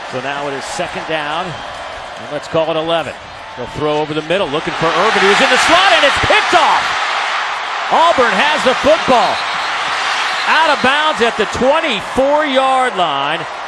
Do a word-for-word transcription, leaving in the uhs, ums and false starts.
So now it is second down, and let's call it eleven. They'll throw over the middle, looking for Irvin, who's in the slot, and it's picked off. Auburn has the football. Out of bounds at the twenty-four yard line.